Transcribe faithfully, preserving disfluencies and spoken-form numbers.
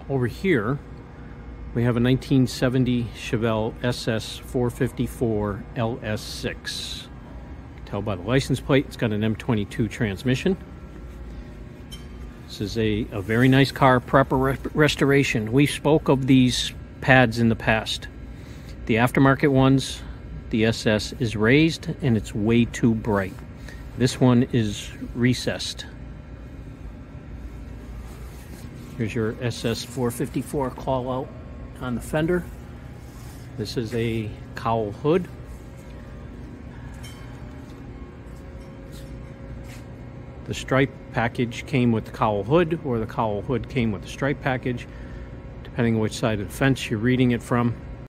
Over here, we have a nineteen seventy Chevelle S S four fifty-four L S six. You can tell by the license plate, it's got an M twenty-two transmission. This is a, a very nice car, proper re restoration. We spoke of these pads in the past. The aftermarket ones, the S S is raised and it's way too bright. This one is recessed. Here's your S S four fifty-four call out on the fender. This is a Cowl Hood. The stripe package came with the Cowl Hood, or the Cowl Hood came with the stripe package, depending on which side of the fence you're reading it from.